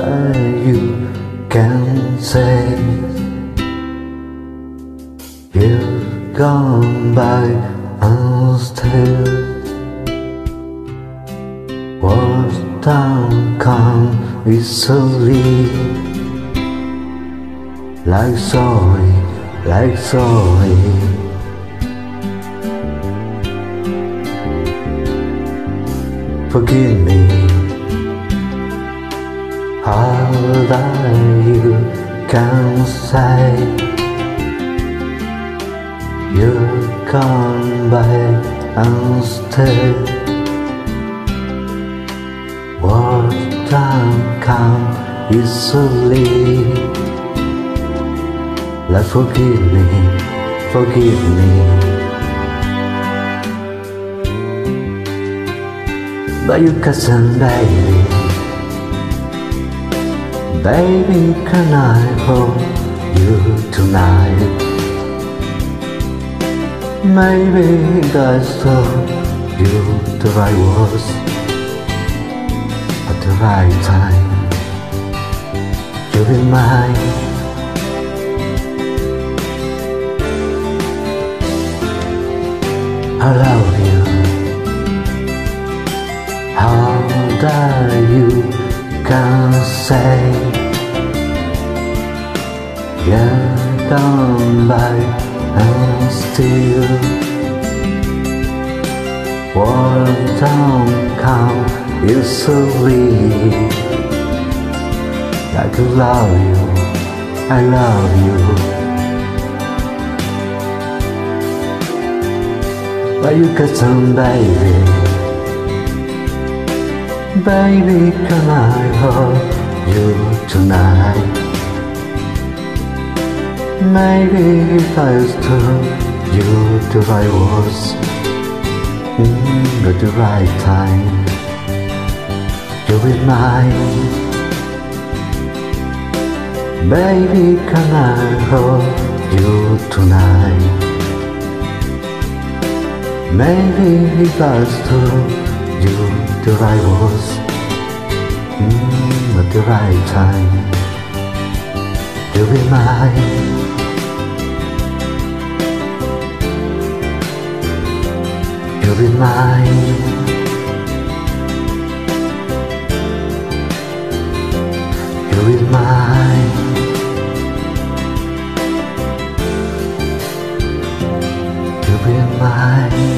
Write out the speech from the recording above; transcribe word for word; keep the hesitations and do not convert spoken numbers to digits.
that you can say you've gone by unstill. Words don't come easily, like sorry, like sorry. Forgive me, all that you can say. You've gone by unstill. Words don't come easily, like forgive me, forgive me. But you cousin, baby, baby, can I hold you tonight? Maybe I told you the right words at the right time. You'll be mine. I love you. How that you can say you're gone by and still words don't come easily, like I love you, I love you. But you got some baby, baby, can I hold you tonight? Maybe if I told you the right words mm, at the right time, you'll be mine. Baby, can I hold you tonight? Maybe if I told you the right words mm, at the right time, you'll be mine. You'll be mine. You'll be mine. You'll be mine.